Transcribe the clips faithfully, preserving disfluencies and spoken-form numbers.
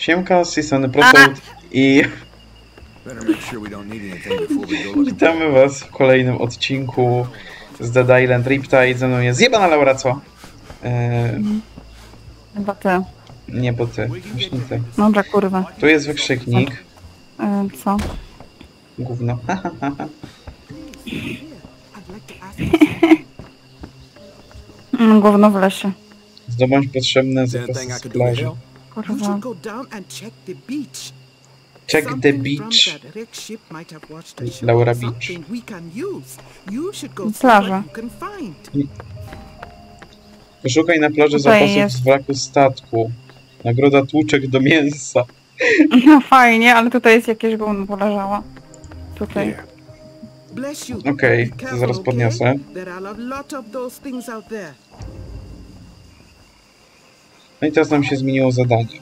Siemka, z tej strony Protoad i witamy was w kolejnym odcinku z Dead Island Riptide. Ze mną jest zjebana Laura, co? Eee... Chyba ty. Nie, bo ty. Właśnie ty. Dobra, kurwa. Tu jest wykrzyknik. E, co? Gówno. Gówno w lesie. Zdobądź potrzebne zapasy z plaży. Kurwa. Check the beach. Laura Beach. Plaża. Poszukaj na plaży Tutaj zapasów jest. z wraku statku. Nagroda tłuczek do mięsa. No fajnie, ale tutaj jest jakieś gówno poleżało. Tutaj. Okej, okay, to zaraz podniosę. No i teraz nam się zmieniło zadanie.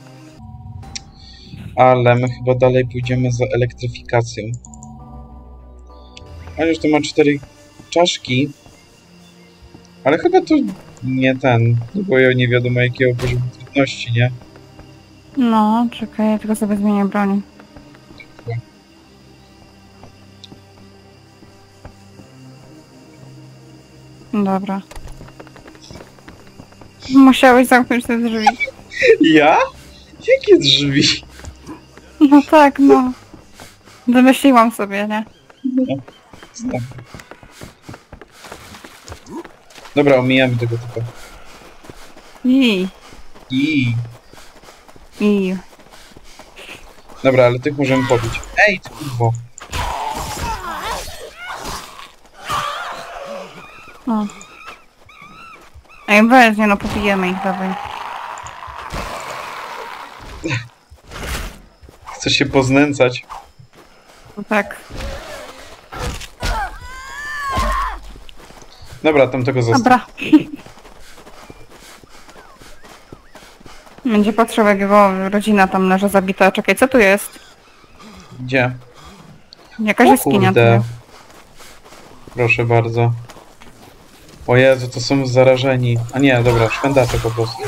Ale my chyba dalej pójdziemy za elektryfikacją. Chociaż to ma cztery czaszki. Ale chyba to nie ten. To było nie wiadomo jakiego poziomu trudności, nie? No, czekaj, ja tylko sobie zmienię broń. Dobra. Musiałeś zamknąć te drzwi. Ja? Jakie drzwi? No tak, no. Wymyśliłam sobie, nie? No, znam. Dobra, omijamy tego typu. I. I. I. Dobra, ale tych możemy pobić. Ej, ty kurwo. O. Ej, weź, nie no, pobijemy ich, dawaj. Chcę się poznęcać. No tak. Dobra, tam tego zostaw. Dobra. Będzie patrzył, jak jego rodzina tam leży zabita. Czekaj, co tu jest? Gdzie? Jakaś O jaskinia tu kurde. jest. Proszę bardzo. O Jezu, to są zarażeni. A nie, dobra, szwędacze po prostu.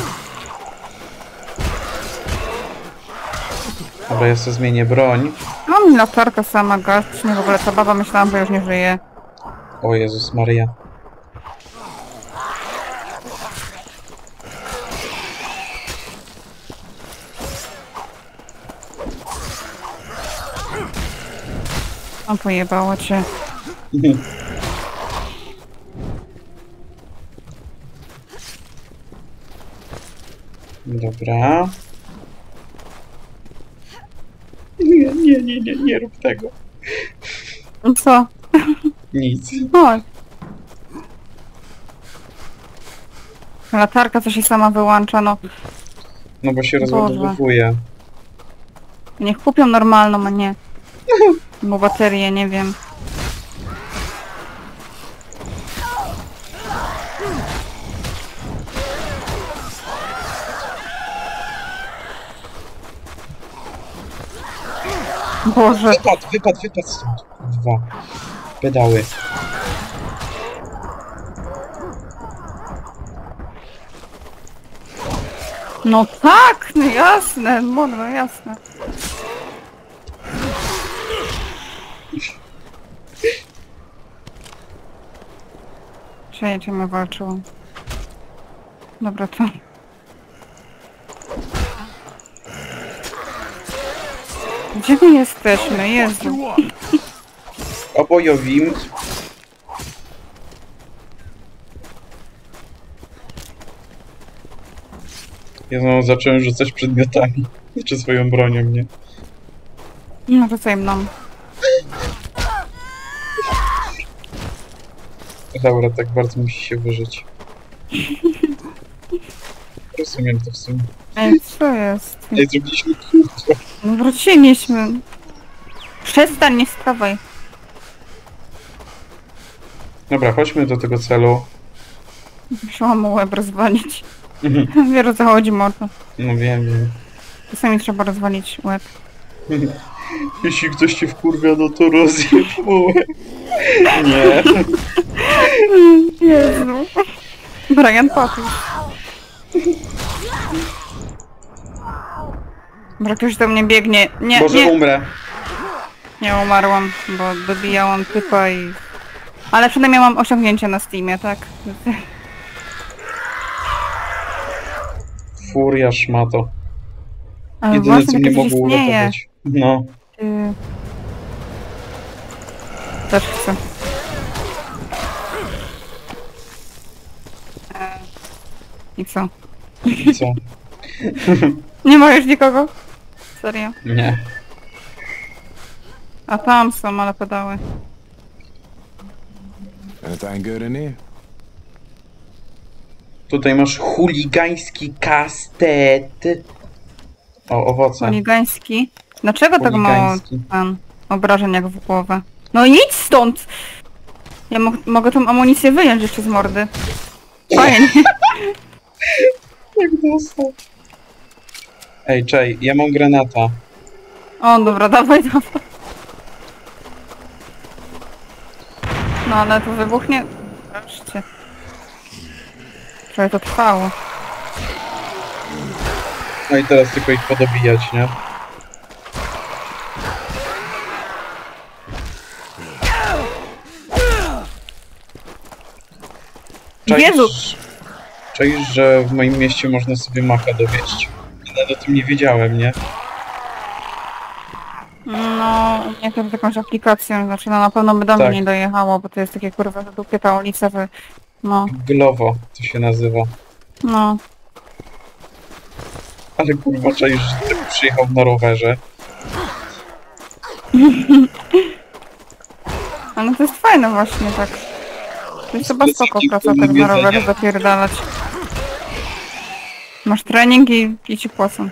Dobra, ja sobie zmienię broń. Mam mi latarka sama, gaśnie w ogóle ta baba, myślałam, że już nie żyje. O Jezus Maria. O, pojebało cię. Dobra. Nie, nie, nie, nie, nie rób tego. Co? Nic. Chodź. Latarka co się sama wyłącza, no. No bo się Boże. rozładowuje. Niech kupią normalną, a nie. Bo baterię, nie wiem. Boże. Wypad, wypad, wypad stąd. Dwa. Pedały. No tak, no jasne, no, no jasne. Czekaj, czym ja walczyłam. Dobra, to... Gdzie my jesteśmy? Jezu. Obojowim. Ja znowu zacząłem rzucać przedmiotami. Czy swoją bronią, nie? No rzucaj mną. Laura tak bardzo musi się wyżyć. Rozumiem to w sumie. Ej, co jest? Ej, zrobiliśmy kółko. No wróciliśmy. Przestań, nie stawaj. Dobra, chodźmy do tego celu. Musiałam mu łeb rozwalić. Mhm. Wiesz o co chodzi, mordo. No wiem, wiem. Czasami trzeba rozwalić łeb. Jeśli ktoś cię wkurwia, no to rozjeb mu łeb. Nie. Jezu. Brian Patus. Może ktoś do mnie biegnie. Nie, Może nie. umrę. Nie umarłam, bo dobijałam typa i... Ale przynajmniej mam osiągnięcie na Steamie, tak? Furia szmato. Ale Jedyne właśnie co mnie takie coś mogło istnieje. uratować. No. Yy... Też chcę. Eee, I co? I co? Nie ma już nikogo? Serio? Nie. A tam są, ale pedały. Anything good in here? Tutaj masz chuligański kastet. O, owoce. Holigański. Dlaczego tak mało Holigański. tam obrażeń jak w głowę? No idź stąd! Ja mo mogę tą amunicję wyjąć jeszcze z mordy. Fajnie. Jak dostał? Ej, czej, ja mam granata. O, dobra, dawaj, dawaj. No ale to wybuchnie... Wreszcie. Trochę to trwało. No i teraz tylko ich podobijać, nie? Jezu! Czaisz, że w moim mieście można sobie maka dowieść. Nawet o tym nie wiedziałem, nie? No, nie wiem, jakąś aplikacją, znaczy no na pewno by do mnie Tak. nie dojechało, bo to jest takie kurwa dupie ta ulica, że... No, Glowo to się nazywa. no. Ale kurwa, czaisz, że typ przyjechał na rowerze. Ale to jest fajne właśnie, tak. To jest chyba spoko Specyfiki praca tak na jedzenia. rowerze zapierdalać. Masz trening i, i ci płacą.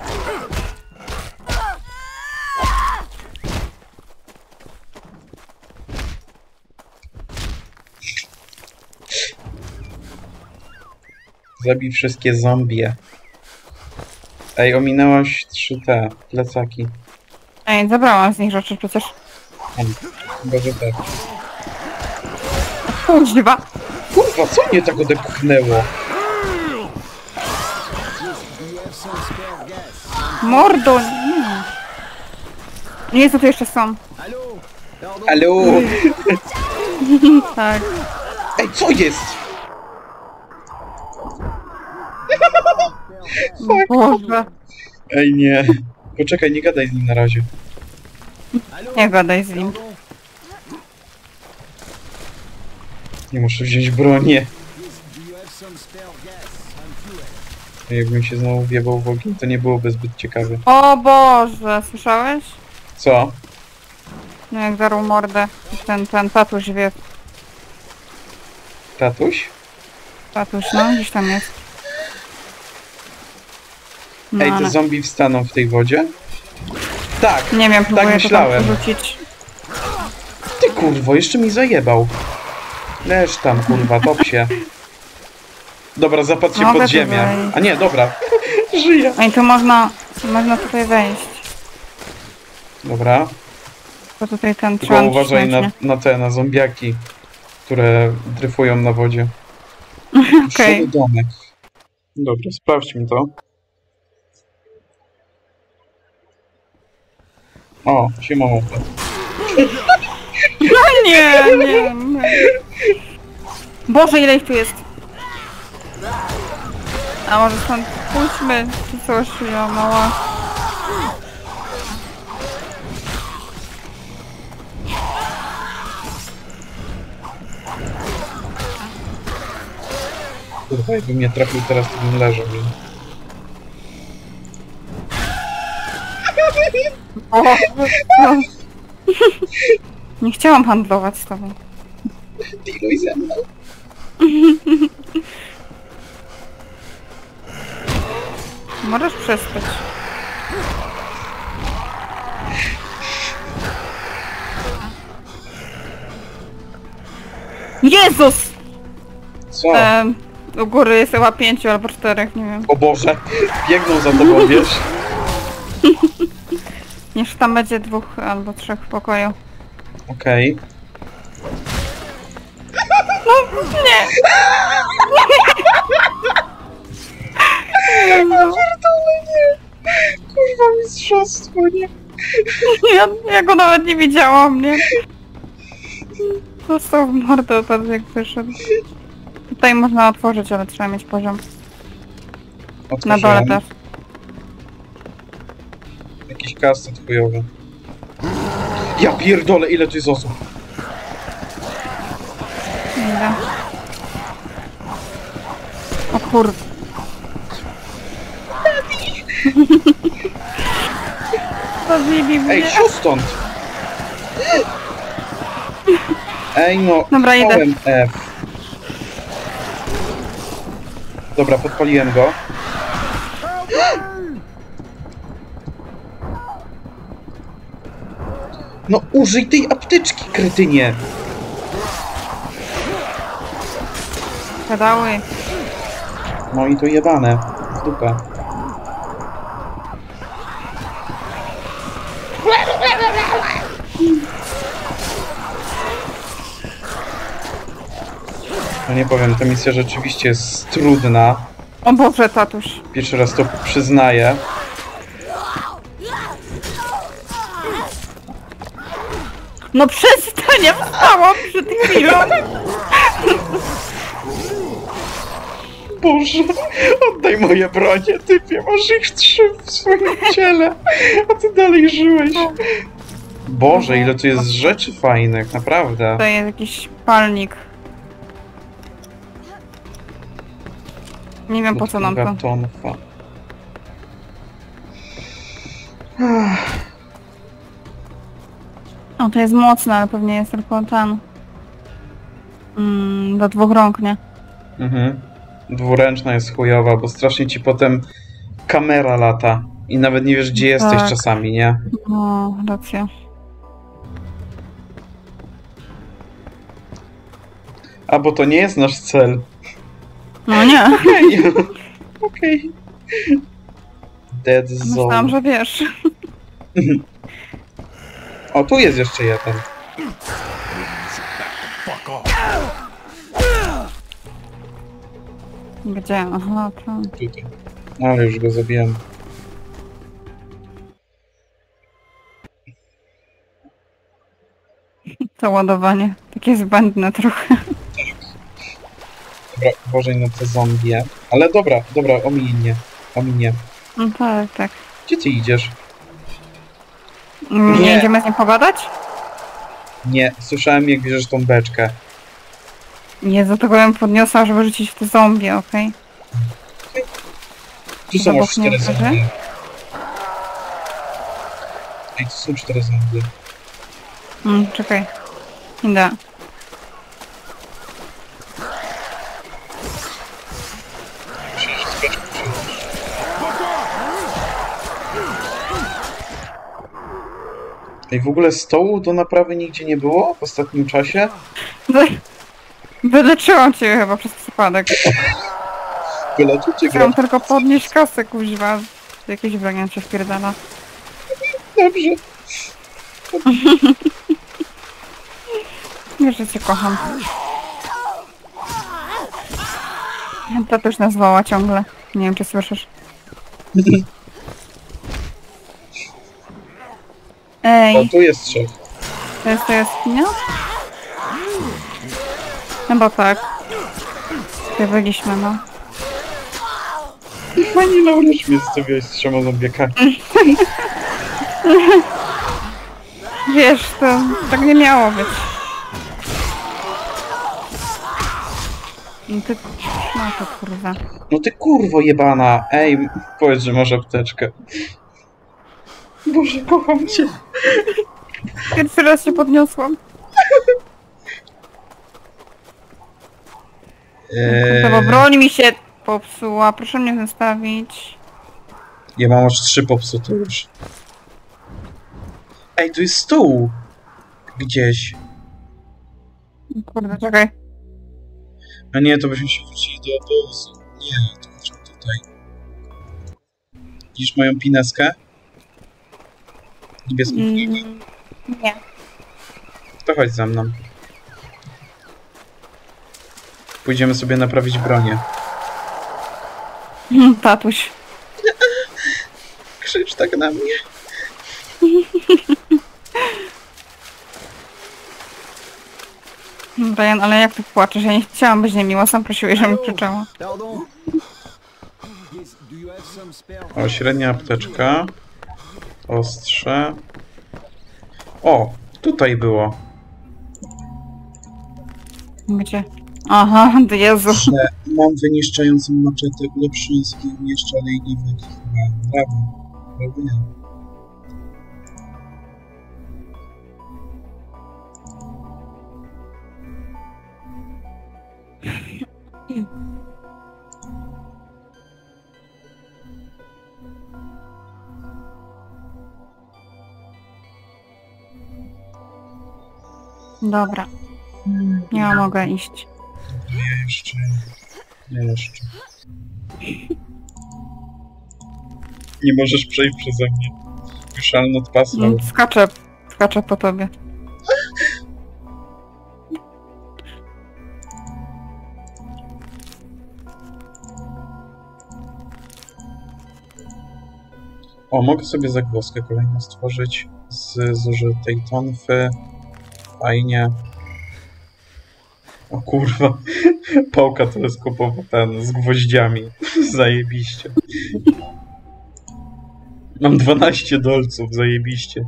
Zabij wszystkie zombie. Ej, ominęłaś trzy te plecaki. Ej, zabrałam z nich rzeczy przecież. Chyba, że tak. Kuźwa! Kurwa, co mnie tak odepchnęło? Mordo! Nie. Jezu, tu jeszcze są. Halo? Tak. Ej, co jest? Boże. Ej, nie. Poczekaj, nie gadaj z nim na razie. Nie gadaj z nim. Nie muszę wziąć bronię. Jakbym się znowu wjebał w ogień, to nie byłoby zbyt ciekawe. O Boże, słyszałeś? Co? No jak zarł mordę. Ten, ten tatuś wie. Tatuś? Tatuś, no, gdzieś tam jest. No, Ej, te ale- zombie wstaną w tej wodzie? Tak! Nie wiem, próbuję to tam myślałem. porzucić. Ty kurwo, jeszcze mi zajebał. Leż tam, kurwa, top się. Dobra, zapadł się Mogę pod tu ziemię. wejść. A nie, dobra. Żyję. Ej, tu można, można tutaj wejść. Dobra. Bo tutaj ten Tylko trzeba uważaj na, nacisnąć, na te, na zombiaki, które dryfują na wodzie. Okej. Szary domek. Dobra, sprawdźmy to. O, siema mopę. Nie, nie, nie. Boże, ile ich tu jest. A może stąd pójdźmy, czy coś, ja mała. Kurwa, jakby mnie trafił teraz, to bym leżał. nie? Boże, no. Nie chciałam handlować z tobą. Dealuj ze mną. Możesz przespać. Jezus! Co? Em, u góry jest chyba pięciu albo czterech, nie wiem. O Boże, biegną za tobą, wiesz? Niż tam będzie dwóch albo trzech w pokoju. Okej. Nie! Pierdolę, nie! Kurwa mi balkonie. Ja, ja go nawet nie widziałam, nie? Dostał w mordę od razu jak wyszedł. Tutaj można otworzyć, ale trzeba mieć poziom. Na dole Otworzyłem. też. Jakiś kastet chujowy. Ja pierdolę, ile tu jest osób. Idę. O kurde. Zabili mnie. Ej, szło stąd! Ej no, Dobra, idę. chciałem F. Dobra, podpaliłem go. No użyj tej apteczki, kretynie! Pedały. No i to jebane. W dupę. No nie powiem, ta misja rzeczywiście jest trudna. O Boże, tatuś. Pierwszy raz to przyznaję. No przestań, ja wstałam przed chwilą. Boże, oddaj moje bronie, typie, masz ich trzy w swoim ciele, a ty dalej żyłeś. Boże, ile tu jest rzeczy fajnych, naprawdę. To jest jakiś palnik. Nie wiem po co nam to. Tonfa. O, to jest mocne, ale pewnie jest tylko ten. Mm, do dwóch rąk, nie? Mhm. Dwuręczna jest chujowa, bo strasznie ci potem kamera lata i nawet nie wiesz, gdzie jesteś Tak. czasami, nie? No, racja. A bo to nie jest nasz cel. No nie. Okej. Okej. Dead Myślałam, zone. że wiesz. O, tu jest jeszcze jeden. Fuck off. Gdzie? Aha, tam. Tutaj. Ale już go zabiłem. To ładowanie. Takie zbędne trochę. Dobra, uważaj na te zombie. Ale dobra, dobra, ominie mnie. Ominie. No tak, tak. Gdzie ty idziesz? Mm, Nie. Nie idziemy z nim pogadać? Nie, słyszałem jak bierzesz tą beczkę. Nie, do tego ją podniosła, żeby rzucić w te zombie, okej? Tu są Obok aż cztery mnie zombie. leży? Ej, tu są cztery zombie. Mm, czekaj. Idę. Musisz z beczką przeżyć. Ej, w ogóle stołu do naprawy nigdzie nie było w ostatnim czasie? Wy- Wyleczyłam cię chyba przez przypadek. Wyleczycie Chciałam grę. tylko podnieść kasę, kuźwa. Jakieś bronią się wpierdala. Dobrze. Wiesz, że cię kocham. To też nazwała ciągle. Nie wiem, czy słyszysz. O, Ej, tu jest trzech. to jest to jaskinia? Chyba tak. Tutaj byliśmy, no. Pani Laura mnie zostawiłaś z trzema zombiekami. Wiesz, to tak nie miało być. No ty... No to kurwa. No ty kurwo jebana. Ej, powiedz, że masz apteczkę. Boże, kocham cię. Pierwszy raz się podniosłam. To bo Eee, broń mi się popsuła. Proszę mnie zostawić. ja mam aż trzy popsute już. Ej, tu jest stół. Gdzieś. Kurde, czekaj. A nie, to byśmy się wrócili do obozu. Nie, to chodźmy tutaj. Widzisz moją pineskę? Niebieską flagę? Mm, nie. To chodź za mną. Pójdziemy sobie naprawić bronię. Mm, Tatuś. Krzycz tak na mnie. Brian, ale jak ty płaczesz? Ja nie chciałam być niemiła, sam prosiłeś, żebym krzyczała. Pardon. Yes, do you have some spare? O, średnia apteczka. Ostrze. O, tutaj było. Gdzie? Aha, Jezu. Że mam wyniszczającą maczetę, ulepszując i jeszcze olejniwy. Brawo. Brawo ja. Dobra. Ja mogę iść. Nie jeszcze. Nie jeszcze. Nie możesz przejść przeze mnie. You shall not pass No, through. skaczę. Skaczę po tobie. O, mogę sobie zagłoskę kolejną stworzyć z zużytej tonfy. Fajnie. O kurwa. Pałka teleskopowa ten z gwoździami. Zajebiście. Mam dwanaście dolców, zajebiście.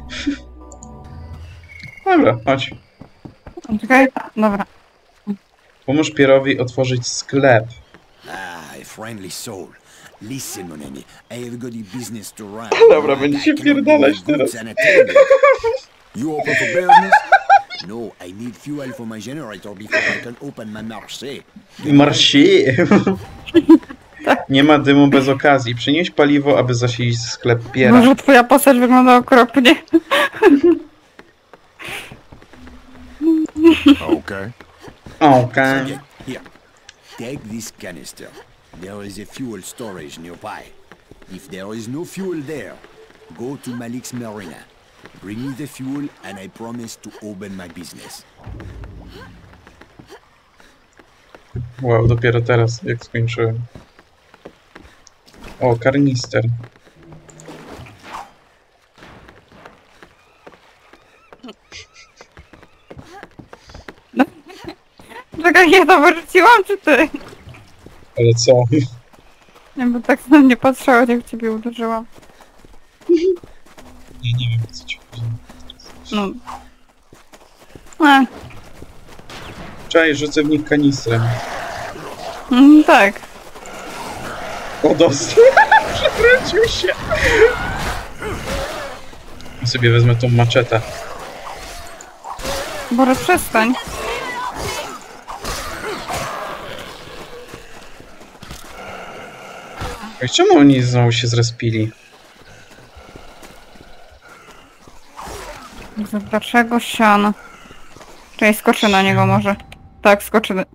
Dobra, chodź. Czekaj. Dobra. Pomóż Pierowi otworzyć sklep. Ah, a friendly soul. Listen, mon ami, I have got a business to run. Dobra, będzie się pierdalać teraz. You open for business? No, I need fuel for my generator before I can open my marché. Marsie. Nie ma dymu bez okazji. Przynieś paliwo, aby zasilić sklep Piera. Może twoja postać wygląda okropnie. Okay. Okej. Okay, here. Take this canister. There is a fuel storage nearby. If there is no fuel there, go to Malik's Marina. Bring me the fuel and I promise to open my business. Wow, dopiero teraz, jak skończyłem. O, karnister. Czekaj, ja to wyrzuciłam, czy ty? Ale co? Nie, bo tak na mnie patrzałeś, jak w ciebie uderzyłam. Nie, nie wiem, co ci chodzi. No. E, Czekaj, rzucę w nich kanistrem. mm, tak. O, dostał! Przewrócił się! Ja sobie wezmę tą maczetę. Boże, przestań. Oj, czemu oni znowu się zrespili? Dlaczego siano? Czekaj, skoczę na niego może. Tak, skoczę. na-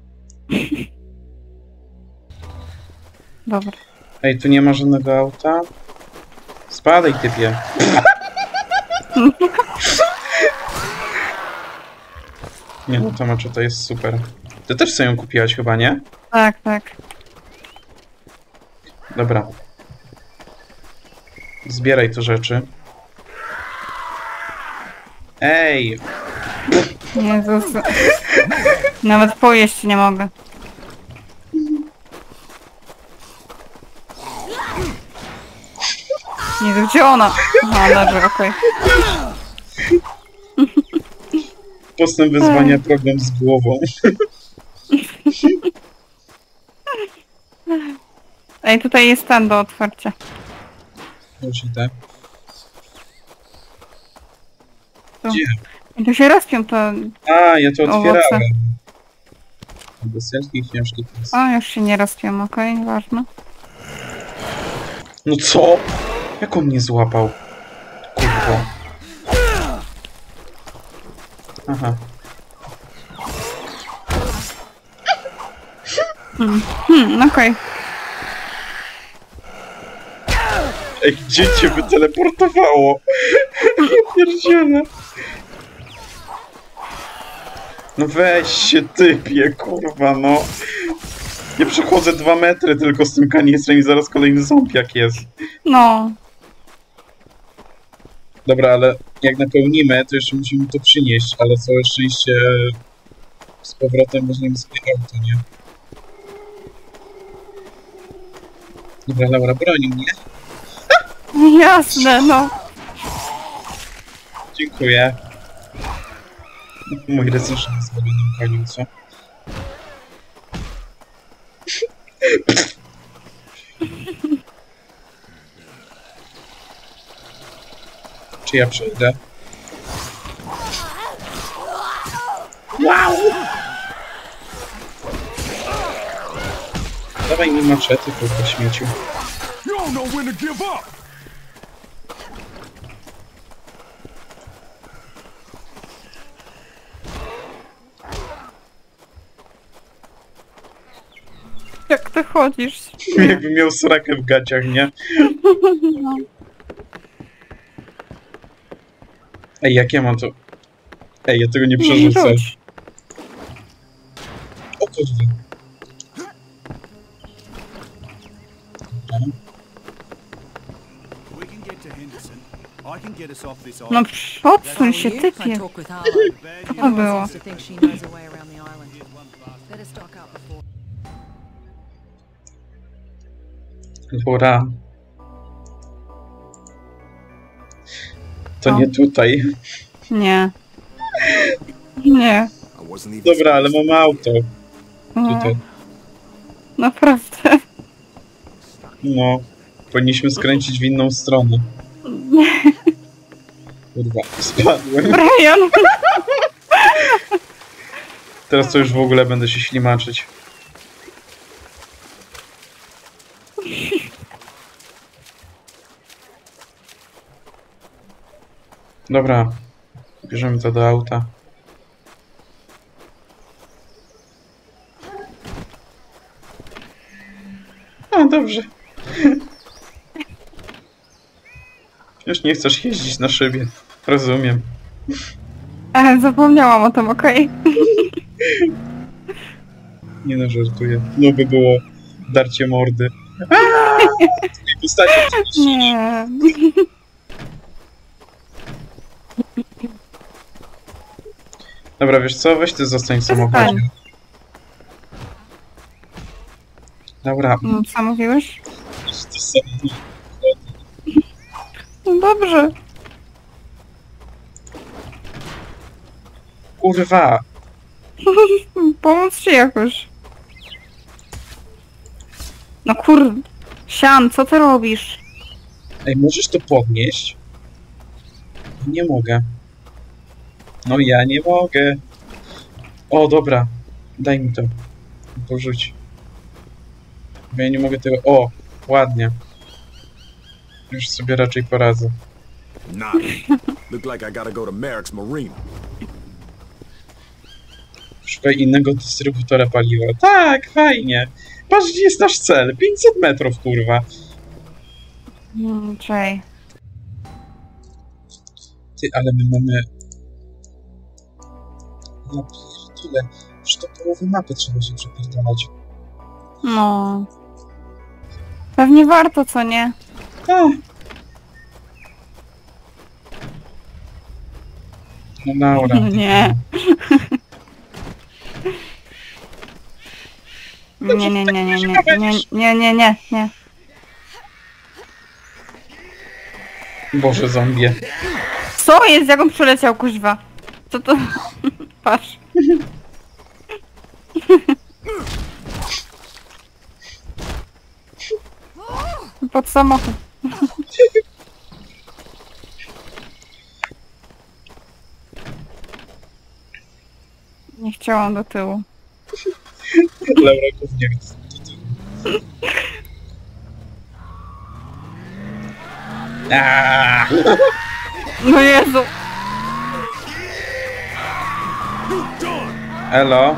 Dobra. Ej, tu nie ma żadnego auta? Spadaj, typie. Nie, no ta maczeta jest super. Ty też sobie ją kupiłaś chyba, nie? Tak, tak. Dobra. Zbieraj tu rzeczy. Ej! Jezus. Nawet pojeść nie mogę. Nie, gdzie ona? Aha, leży, okej. Postęp wyzwania, problem z głową. Ej, tutaj jest ten do otwarcia. Już idę. Tu. Gdzie? I tu się rozpią to... A, ja to Owoce. otwierałem. Deserki i książki teraz. O, już się nie rozpią, okej, ważne. No co? Jak on mnie złapał? Kurwa. Aha. Hmm, okej. Ej, gdzie cię wyteleportowało? Pierdziele. No weź się, typie, kurwa, no. Ja przechodzę dwa metry tylko z tym kanistrem i zaraz kolejny zombiak jest. No. Dobra, ale jak napełnimy, to jeszcze musimy to przynieść, ale całe szczęście z powrotem weźmiemy sobie auto, nie? Dobra, Laura, broni mnie. Jasne, no. Dziękuję. Mój rycerz na zwolnionym koniu, co? Czy ja przejdę? Wow! Dawaj mi maczety, kurwa śmieciu. You don't know when to give up. Jak ty chodzisz? Jakby miał srakę w gaciach, nie? No. Ej, jak ja mam to... Ej, ja tego nie Nie przerzucę. rzuć. O kurwa. Dobra. We can get to Henderson. I can get us off this No island. psz, odsuń się, I typie. talk with Harlow. Co to Everyone było? seems to think she knows her way around the island. Better stock up before. Laura. To No. nie tutaj. Nie. Nie. I wasn't even Dobra, ale mam auto. No, Tutaj. naprawdę. No. Powinniśmy skręcić w inną stronę. Kurwa, spadłem. Brian! Teraz to już w ogóle będę się ślimaczyć. Dobra. Bierzemy to do auta. A, dobrze. Już nie chcesz jeździć na szybie. Rozumiem. E, zapomniałam o tym, okej? Nie no, żartuję. No by było darcie mordy. Aaaa! Twojej postaci oczywiście. Nie. Dobra, wiesz co? Weź ty zostań w samochodzie. Zostań. Dobra. No, co mówiłeś? Ty sam... No dobrze. Kurwa! Pomóc ci jakoś. No kur... Sian, co ty robisz? Ej, możesz to podnieść? Nie mogę. No ja nie mogę. O, dobra. Daj mi to. Porzuć. Bo ja nie mogę tego... O! Ładnie. Już sobie raczej poradzę. Nah. Look like I gotta go to Merrick's Marina. Szukaj innego dystrybutora paliwa. Tak, fajnie. Patrz, gdzie jest nasz cel. pięćset metrów, kurwa. Hmm, czej. Ty, ale my mamy... Ja pierdolę. Już do połowy mapy trzeba się przepierdalać. No. Pewnie warto, co nie? A. No Laura. Nie. Nie, nie, nie, nie, nie, nie, nie, nie, nie, nie. Boże, zombie. Co jest? Jak on przeleciał, kuźwa? Co to? Patrz. Pod samochód. Nie chciałam do tyłu. Laura gówniak do tyłu. Aaaa! No Jezu. Elo.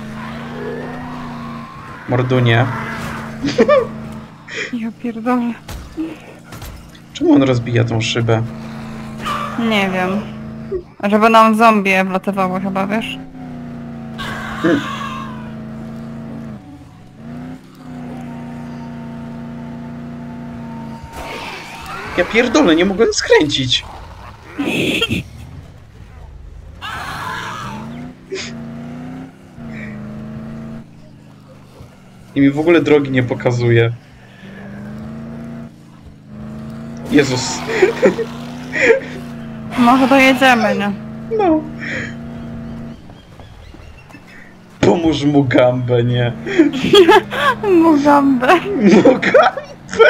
Mordunie. Ja pierdolę. Czemu on rozbija tą szybę? Nie wiem. Żeby nam zombie wlatywało chyba, wiesz? Ja pierdolę, nie mogłem skręcić. I mi w ogóle drogi nie pokazuje. Jezus. Może dojedziemy, nie? No. Pomóż mu gambę, nie? Mugambę. Mu gambę.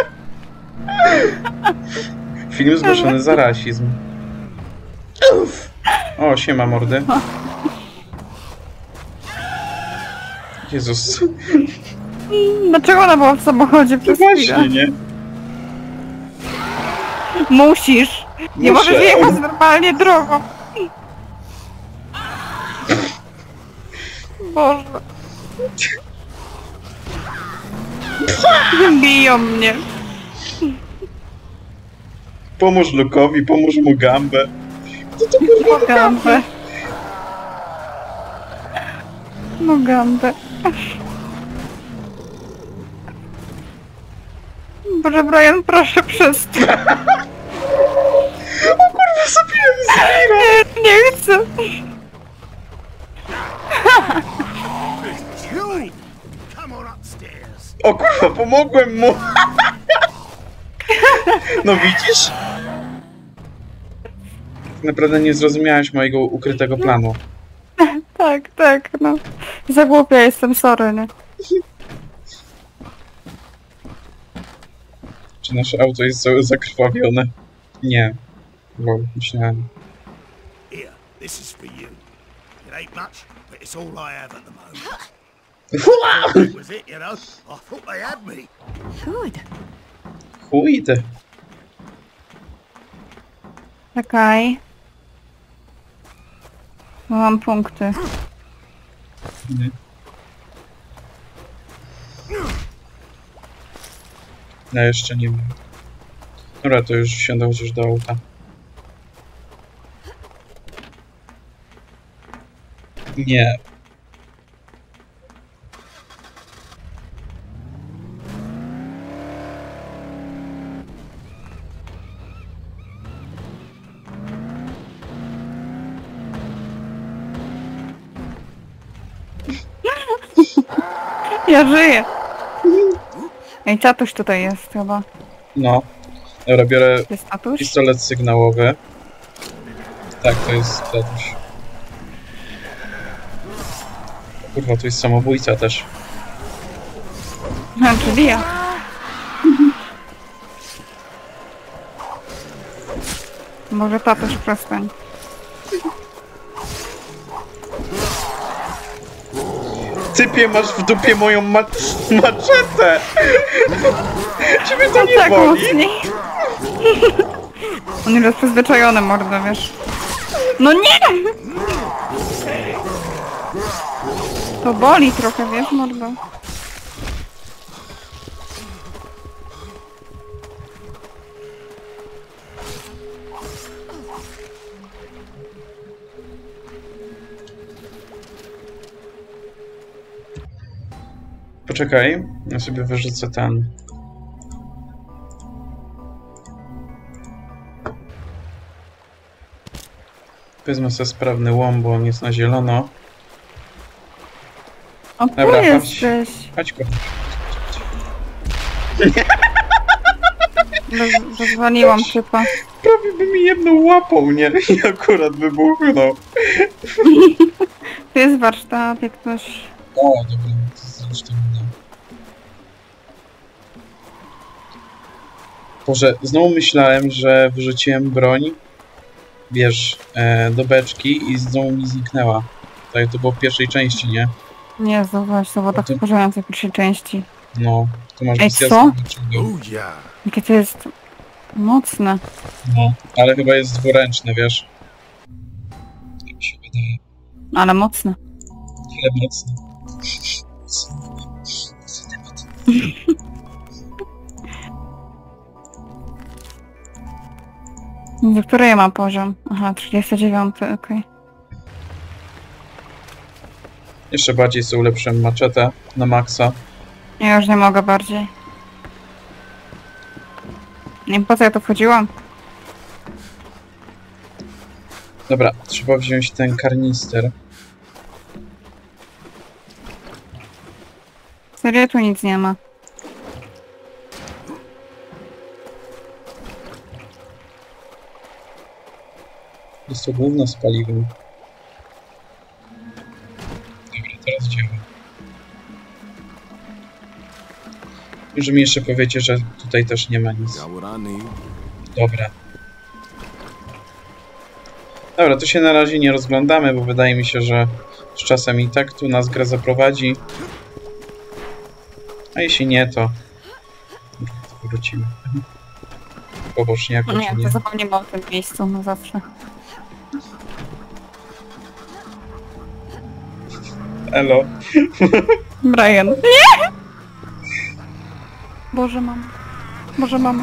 Film zgłoszony za rasizm. Uff. O, siema mordy. Jezus. Dlaczego ona była w samochodzie przez chwilę? Właśnie, nie? Musisz. Nie Muszę. możesz jechać normalnie drogą. Boże. Biją mnie. Pomóż Luke'owi, pomóż mu gambę. Co to kurwa Mugambę. Mugambę. Boże, Brian, proszę przestań. O kurwa, zabiłem Zbira! Nie, nie chcę. O kurwa, pomogłem mu! No widzisz? Tak naprawdę nie zrozumiałeś mojego ukrytego planu. Tak, tak, no. Za głupia jestem, sorry, nie? Czy nasze auto jest całe zakrwawione? Nie. Bo myślałem. Here, this is for you. It ain't much, but it's all I have at the moment. That was it, you know. I thought they had me. Good. Chuj ty. Czekaj. Bo mam punkty. Nie. Ja jeszcze nie wiem. Dobra, to już wsiądę chociaż do auta. Nie. Ja żyję. Ej, tatuś tutaj jest chyba. No. Dobra, biorę To jest tatuś? pistolet sygnałowy. Tak, to jest tatuś. Kurwa, tu jest samobójca też. A, czyli ja. Może tatuś przestań. Typie, masz w dupie moją ma maczetę! Ciebie to nie Tak boli? mocniej. On już jest przyzwyczajony, mordo, wiesz. No nie! To boli trochę, wiesz, mordo. Poczekaj, ja sobie wyrzucę ten. Wezmę sobie sprawny łom, bo on jest na zielono. O, tu Dobra, chodź. jesteś. Chodź go. Roz- Rozwaliłam typa. Prawie by mi jedną łapą, nie? I akurat wybuchnął. Tu jest warsztat, jak ktoś... O, dobra, to zresztą nie. Boże, znowu myślałem, że wyrzuciłem broń, wiesz, e, do beczki i znowu mi zniknęła. Tak, to było w pierwszej części, nie? Nie, zobacz, to było tak to- wkurzające w pierwszej części. No, tu masz Ej, misję co? z- Oh yeah. Jakie to jest mocne. No, ale chyba jest dwuręczne, wiesz? Tak mi się wydaje. Ale mocne. Tyle mocne. Do której ja mam poziom? Aha, trzydziesty dziewiąty, okej. Jeszcze bardziej sobie ulepszyłem maczetę na maksa. Ja już nie mogę bardziej. Nie wiem, po co ja tu wchodziłam? Dobra, trzeba wziąć ten karnister. Serio, tu nic nie ma. Jest to gówno z paliwem. Dobra, teraz działa. Może mi jeszcze powiecie, że tutaj też nie ma nic. Got what I need. Dobra. Dobra, to się na razie nie rozglądamy, bo wydaje mi się, że z czasem i tak tu nas gra zaprowadzi. A jeśli nie, to wrócimy. Po boczniaku, Nie, czy to nie? zapomnimy o tym miejscu na zawsze. Elo. Brian. Nie! Boże, mama. Boże, mama.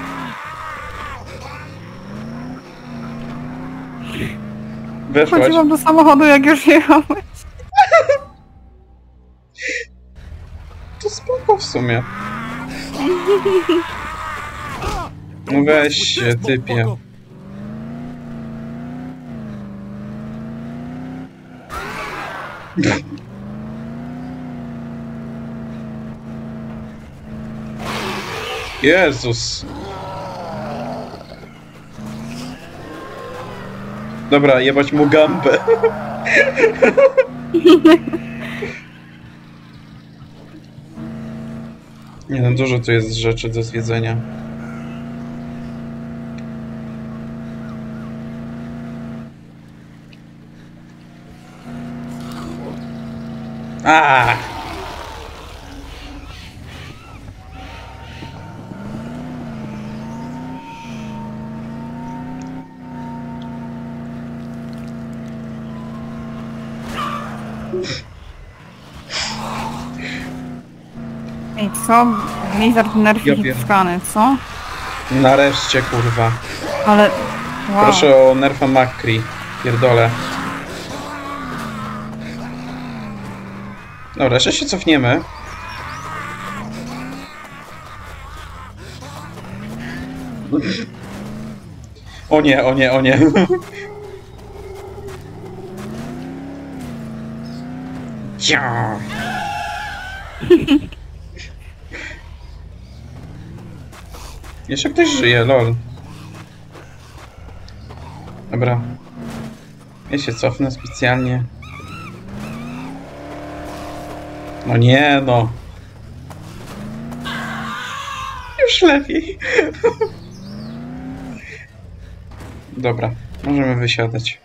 Weszłaś? Chodziłam do samochodu, jak już jechałeś. To spoko w sumie. No weź się, typie. Jezus. Dobra, jebać mu gambę. Nie no, dużo tu jest rzeczy do zwiedzenia. A! Ej, co? Blizzard nerfi Ja wiem. hitskany, co? Nareszcie, kurwa. Ale... Wow. Proszę o nerfa Macri. Pierdolę. Dobra, jeszcze się cofniemy. O nie, o nie, o nie. Ja. Jeszcze ktoś żyje, lol. Dobra. Ja się cofnę specjalnie. No nie, no. Już lepiej. Dobra, możemy wysiadać.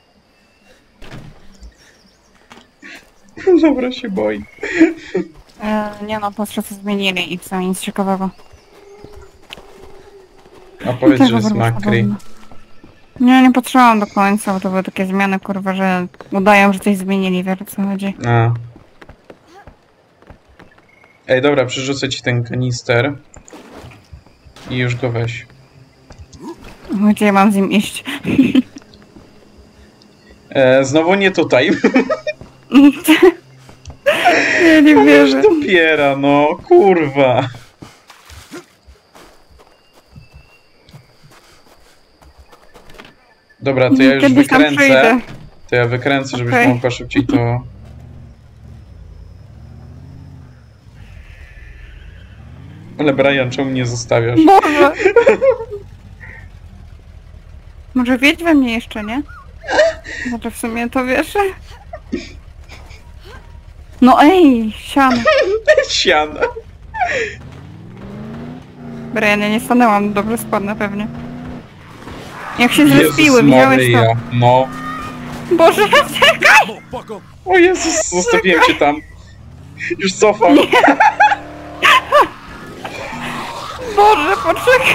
Dobra, się boi. E, nie no, patrzę co zmienili i co, nic ciekawego. A powiedz, Tego że jest wróżka Macri. wolna. Nie, nie patrzyłam do końca, bo to były takie zmiany, kurwa, że udają, że coś zmienili, wiesz o co chodzi. A. Ej, dobra, przerzucę ci ten kanister. I już go weź. Gdzie ja mam z nim iść? E, znowu nie tutaj. Ja nie Wiesz, wierzę. dopiera, no, kurwa. Dobra, to ja już Kiedyś tam wykręcę. przyjdę. To ja wykręcę, żebyś Okej. mogła szybciej to... Ale Brian, czemu mnie zostawiasz? Boże! Może wiedź we mnie jeszcze, nie? Może w sumie to wiesz? No ej, siano. Siana. Brian, ja nie stanęłam, dobrze spadnę pewnie. Jak się Jezus zrespiły, widziałeś Maryja. to? No. Boże, czekaj! Motherfucker. O Jezus, zostawiłem cię tam. Już cofam. Boże, poczekaj!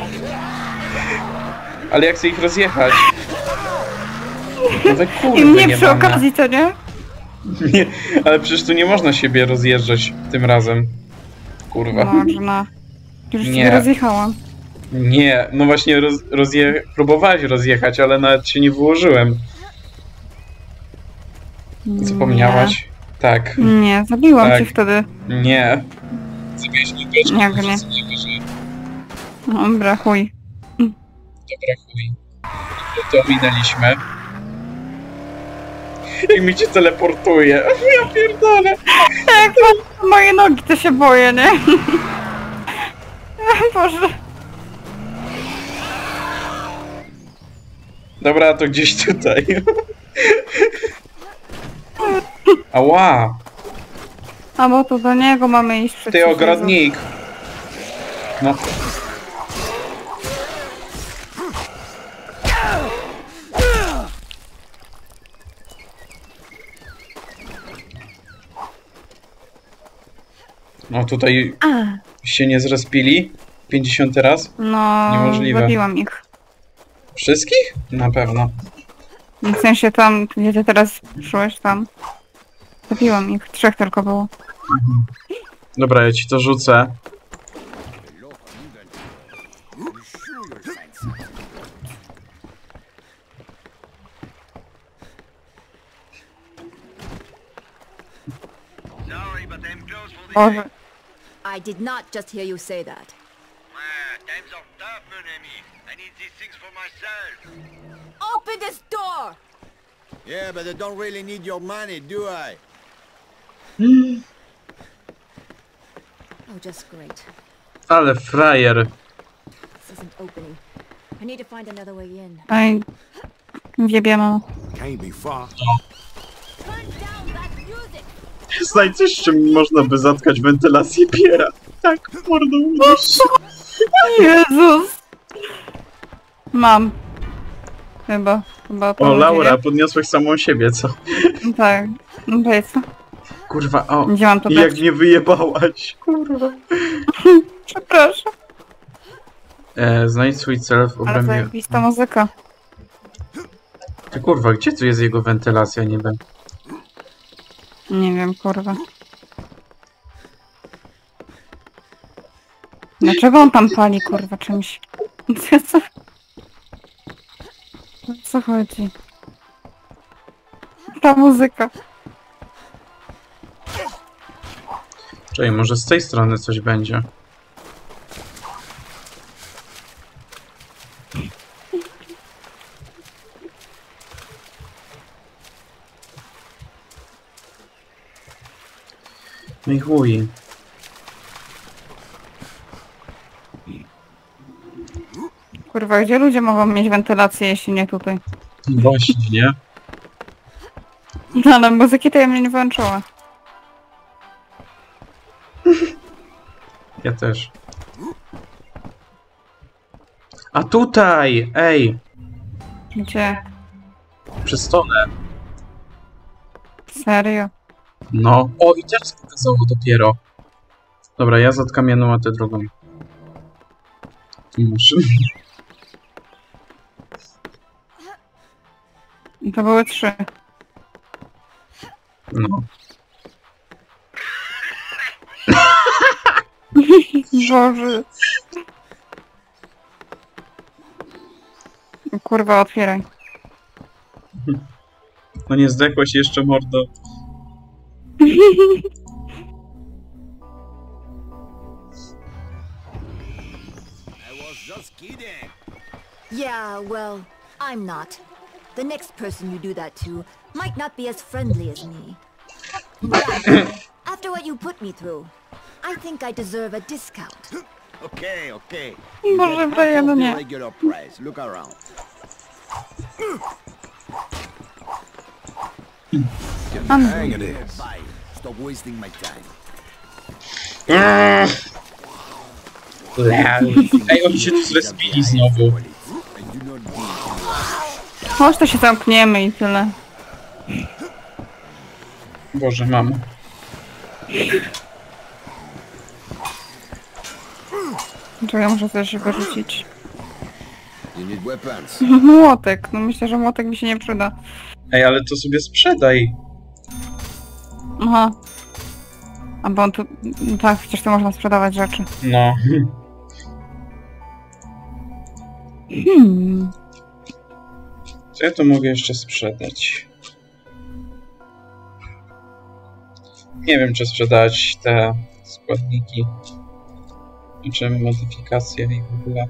Ale jak chcę ich rozjechać? No we I kurde, mnie nie przy mamy. okazji, to nie? Nie, ale przecież tu nie można siebie rozjeżdżać tym razem. Kurwa. Można. Już Nie. się rozjechałam. Nie, no właśnie roz, rozje... próbowałeś rozjechać, ale nawet się nie wyłożyłem. Zapomniałaś? Tak. Nie, nie zabiłam Tak. cię wtedy. Nie. Zabiłeś mnie też. Jak nie? Dobra, chuj. Dobra, chuj. To minęliśmy. Jak mi cię teleportuje. Ja pierdolę. Jak patrzę moje nogi, to się boję, nie? Boże. Dobra, to gdzieś tutaj. Ała! A bo to do niego mamy iść przed Ty ogrodnik! No. No tutaj się nie zrespili? pięćdziesiąty raz? No, Niemożliwe. zabiłam ich. Wszystkich? Na pewno. W sensie tam, gdzie ty teraz szłeś tam. Zabiłam ich, trzech tylko było. Dobra, ja ci to rzucę. Boże. I did not just hear you say that. Times are tough, mon ami. I need these things for myself. Open this door! Yeah, but I don't really need your money, do I? Oh, just great. Ale frajer. This isn't opening. I need to find another way in. Ej, wiebie mamo. Can't be far. Turn down that music! Znajdź coś, czym można by zatkać wentylację piera. Tak, mordą nóż. Jezus! Mam. Chyba. Chyba O, po Laura, ludzie, podniosłeś samą siebie, co? nie? Tak. No to jest co? Kurwa, o. Gdzie mam to I jak dać? mnie wyjebałaś. Kurwa. Przepraszam. E, znajdź swój cel w Ale obrębie... zajebista muzyka. Ty kurwa, gdzie tu jest jego wentylacja niby? Nie wiem, kurwa. Dlaczego on tam pali, kurwa, czymś? Co? O co chodzi? Ta muzyka. Czekaj, może z tej strony coś będzie. No i chuj. Kurwa, gdzie ludzie mogą mieć wentylację, jeśli nie tutaj? Właśnie, nie? No, ale muzyki to ja mnie nie wyłączyła. Ja też. A tutaj! Ej! Gdzie? Przy stole. Serio? No. O, i teraz pokazało dopiero. Dobra, ja zatkam jedną, a ty drugą. Tu muszę. To były trzy. No. Boże. Kurwa, otwieraj. No nie zdechłaś jeszcze, mordo. I was just kidding. Yeah, well, I'm not. The next person you do that to might not be as friendly as me. Yeah, after what you put me through, I think I deserve a discount. Okay, okay. Boże, Half Brian, of the nie. regular price. Look around. Get the hang of this. Bye. Stop wasting my time. Ej, oni się tu zrespili znowu. I do not need Chodź, to się zamkniemy i tyle. Boże, mamo. Czy ja muszę coś wyrzucić? You need weapons. Młotek. No myślę, że młotek mi się nie przyda. Ej, ale to sobie sprzedaj. Aha. A bo on tu... no tak, przecież tu można sprzedawać rzeczy. No. Hmm. Co ja tu mogę jeszcze sprzedać? Nie wiem, czy sprzedać te składniki. Czy modyfikacje i w ogóle.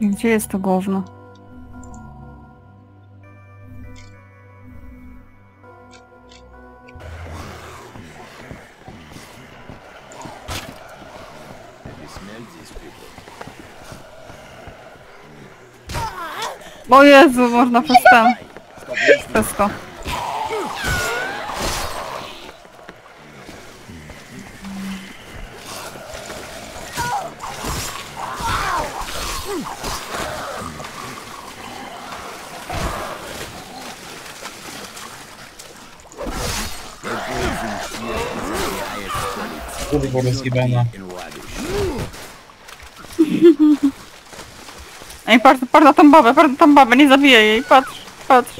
Gdzie jest to gówno? O Jezu, można przez ten. Przez to. Kurwa rozjebana. Ej, patrz, patrz na tą babę, patrz na tą babę, nie zabiję jej, patrz, patrz.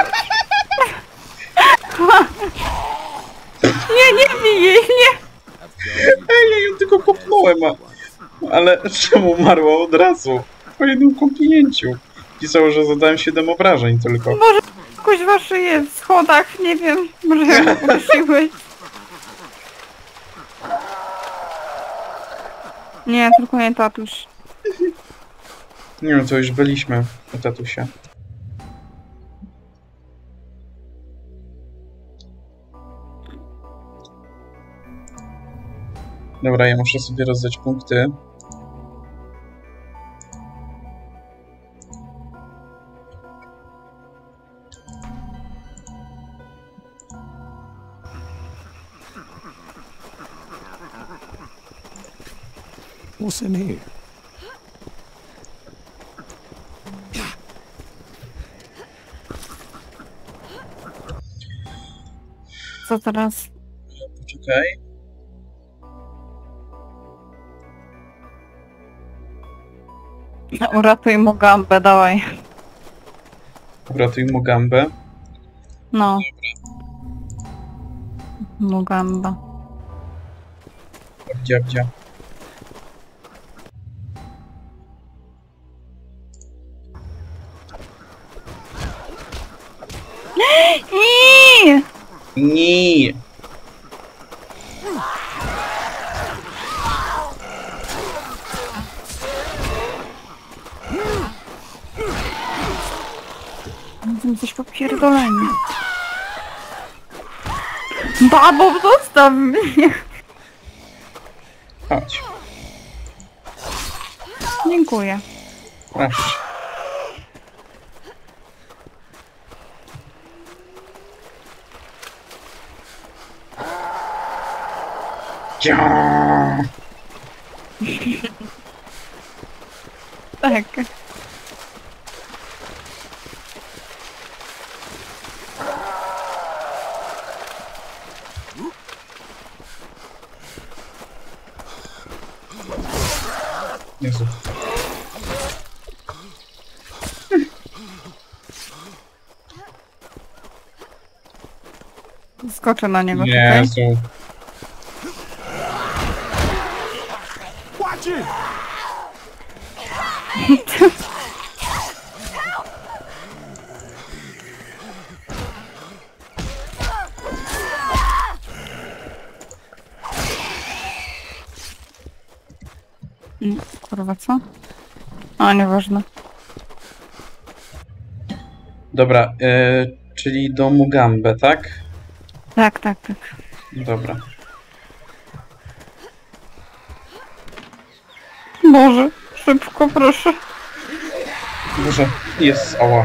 Nie, nie bij jej, nie! Ej, ja ją tylko kopnąłem, a... Ale czemu umarła od razu? Po jednym kopnięciu. Pisało, że zadałem siedem obrażeń tylko. Może kuźwa szyję w schodach, nie wiem, może ją udusiłeś. Nie, tylko nie tatuś. Nie wiem, to już byliśmy u tatusia. Dobra, ja muszę sobie rozdać punkty. What's in here? Co teraz? Poczekaj. Uratuj mu gambę, dawaj. Uratuj mu gambę. No. Mu gamba. Gdzie, gdzie? Iii! Nie. Będziemy coś popierdoleni. Babo, zostaw mnie! Chodź. Dziękuję. Proszę. Ja. Tak. Jezu. Skoczę na niego, czekaj. Jezu. Watch it! Kurwa, co? A, nieważne. Dobra, yy, czyli do Mugambe, tak? Tak, tak, tak. Dobra. Boże, szybko, proszę. Może jest, ała.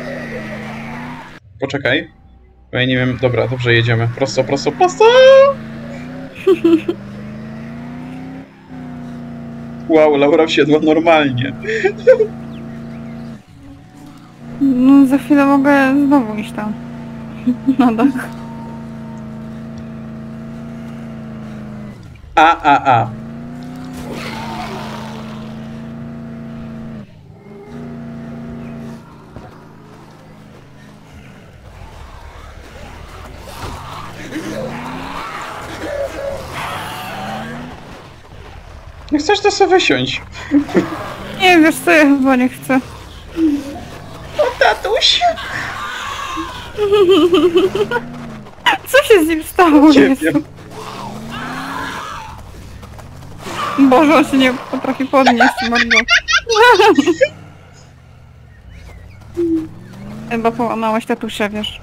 Poczekaj. Bo ja nie wiem, dobra, dobrze jedziemy. Prosto, prosto, prosto! Wow, Laura wsiadła normalnie. No, za chwilę mogę znowu iść tam. Na dach. A, a, a. Nie chcesz, to sobie wysiąść. Nie, wiesz co, ja chyba nie chcę. O, tatuś! Co się z nim stało? Nie Jezu? wiem. Boże, on się nie potrafi podnieść, mordo. Chyba połamałaś tatusia, wiesz.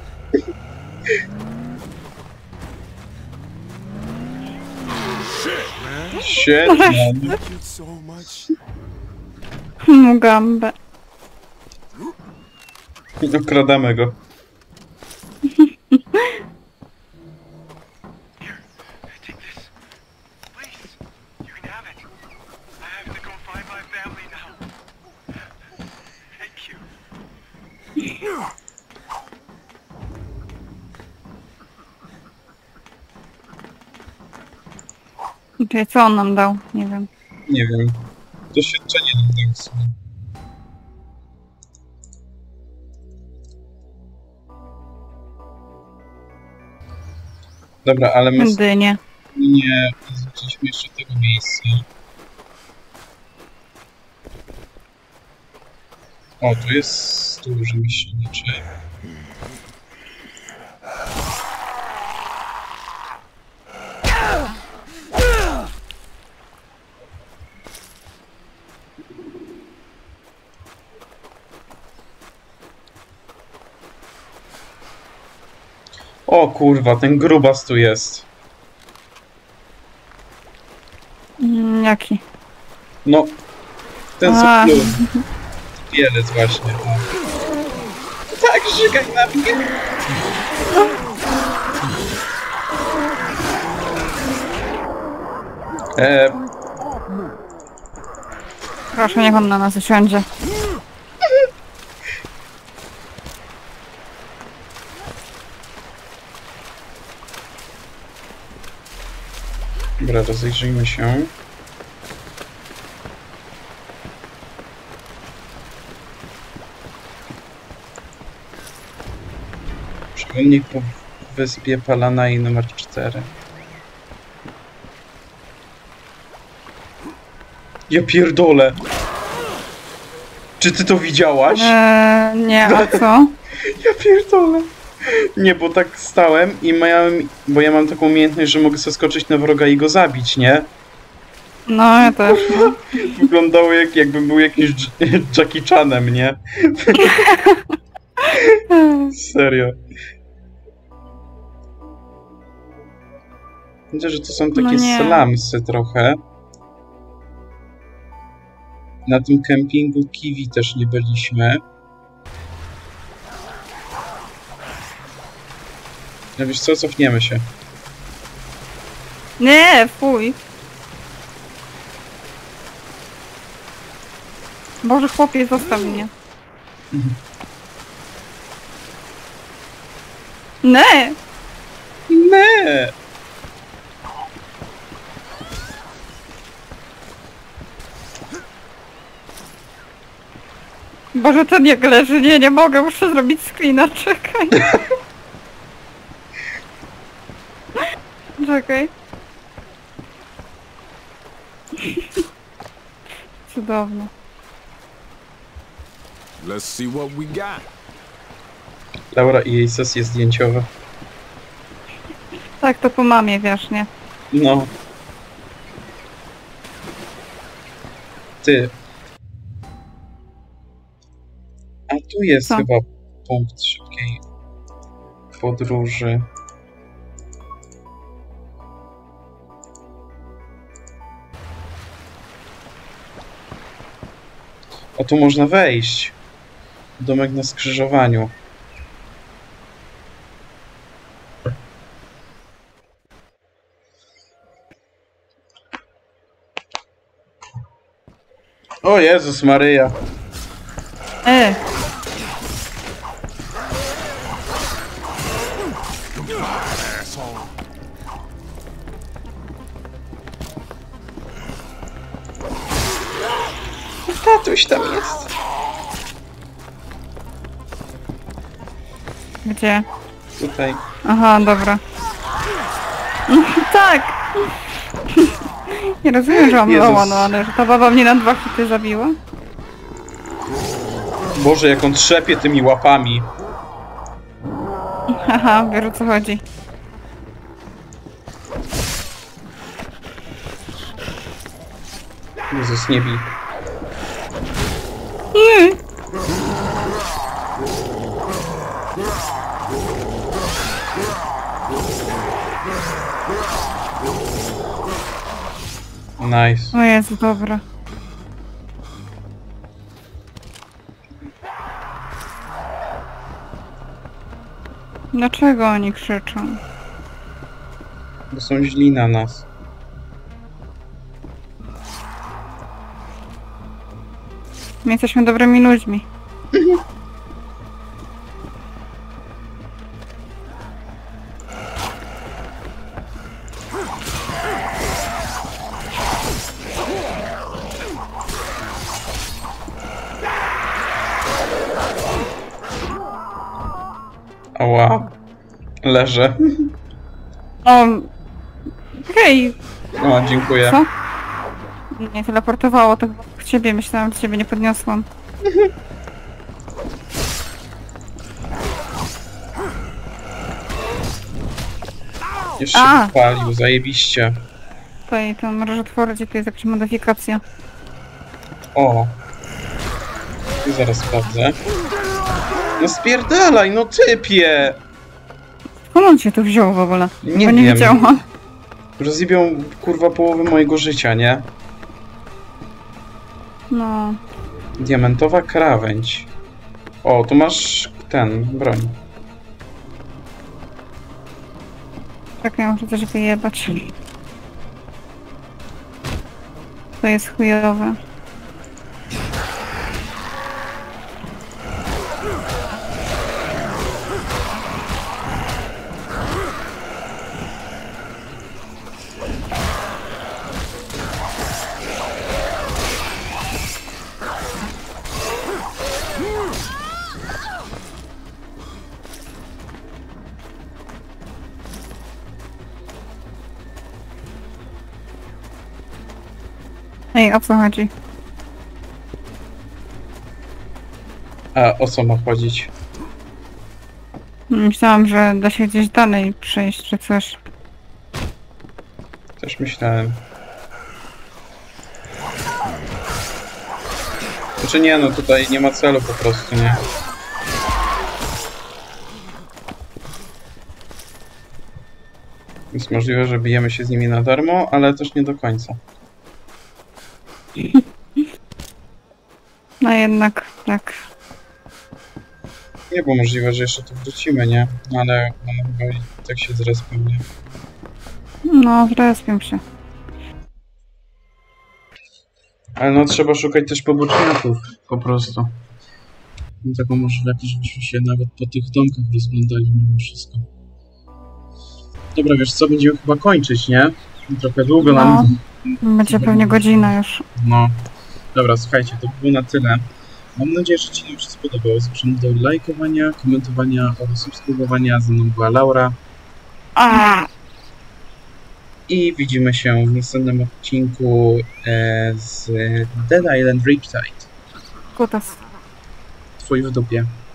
Shit, man. Thank you so much. Mugambę. Okradamy go. Take this. Please. You can have it. I have to go find my family now. Thank you. Czyli co on nam dał? Nie wiem. Nie wiem. Doświadczenie nam dał w sumie. Dobra, ale my Dynie. nie zobaczyliśmy jeszcze tego miejsca. O, tu jest duży myślniczy. O kurwa, ten grubas tu jest. Mm, jaki? No, ten co A. pluł. Pielec właśnie. O. Tak, żygaj na mnie. E, Proszę, niech on na nas usiądzie. dobra, rozejrzyjmy się. Przewodnik po wyspie Palanai numer cztery. Ja pierdolę! Czy ty to widziałaś? Eee, nie, a co? Ja pierdolę! Nie, bo tak stałem i miałem... Bo ja mam taką umiejętność, że mogę sobie skoczyć na wroga i go zabić, nie? No, ja też. No. Wyglądało jak, jakbym był jakimś Dż- Jackie Chanem, nie? Serio. Widzę, że to są takie No nie. slumsy trochę. Na tym kempingu Kiwi też nie byliśmy. No wiesz co, cofniemy się. Nie, fuj. Boże, chłopie, zostaw mnie. Nie! Nie! Boże, ten jak leży, nie, nie mogę, muszę zrobić screena, czekaj. Czekaj. Cudowne. Let's see what we got. Laura i jej sesje zdjęciowe. Tak, to po mamie, wiesz, nie? No. Ty. A tu jest Co? chyba punkt szybkiej podróży. O, tu można wejść. Domek na skrzyżowaniu. O Jezus Maryja. E, Tatuś tam jest. gdzie? Tutaj. Aha, dobra. Tak! Nie rozumiem, że Jezus. mam no ale że ta baba mnie na dwa hity zabiła. Boże, jak on trzepie tymi łapami. Haha, wiesz o co chodzi. Jezus, nie bij. Nie. Nice. O Jezu, dobra. Dlaczego oni krzyczą? Bo są źli na nas. My jesteśmy dobrymi ludźmi. Ała. Leżę. O, hej, O, dziękuję. co? Nie, teleportowało to chyba w ciebie, myślałam, że ciebie nie podniosłam. Już się A. palił, zajebiście. Tutaj to możesz otworzyć, to jest jakaś modyfikacja. O. I zaraz sprawdzę. No spierdalaj, no typie! Skąd on się tu wziął w ogóle? Nie Bo nie wiem. widziałam. Rozjebią kurwa połowę mojego życia, nie? No, Diamentowa krawędź. O, tu masz ten, broń. czekaj, muszę coś wyjebać. To jest chujowe. Ej, o co chodzi? A o co ma chodzić? Myślałam, że da się gdzieś dalej przejść, czy coś. Też myślałem. Znaczy nie, no tutaj nie ma celu po prostu, nie? Jest możliwe, że bijemy się z nimi na darmo, ale też nie do końca. No jednak, tak. Nie, bo możliwe, że jeszcze tu wrócimy, nie? Ale one chyba i tak się zrespią, nie? No, zrespię się. Ale no trzeba szukać też poboczniaków, po prostu. No taką możliwe, żebyśmy się nawet po tych domkach rozglądali mimo wszystko. Dobra, wiesz co, będziemy chyba kończyć, nie? Trochę długo No. nam... Będzie pewnie godzina już. No. Dobra, słuchajcie, to było na tyle. Mam nadzieję, że Ci się spodobało. Zapraszam do lajkowania, komentowania oraz subskrybowania. Ze mną była Laura. A! I widzimy się w następnym odcinku e, z Dead Island Riptide. Kutas. Twój w dupie.